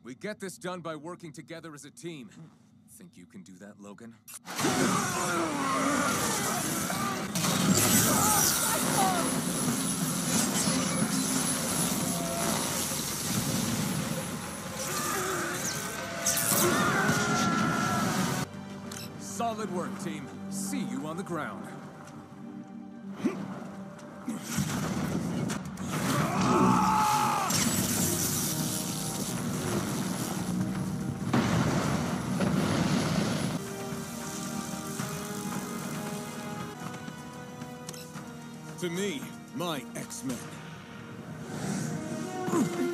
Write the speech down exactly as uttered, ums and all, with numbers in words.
We get this done by working together as a team. Think you can do that, Logan? Solid work, team. See you on the ground. To me, my X-Men.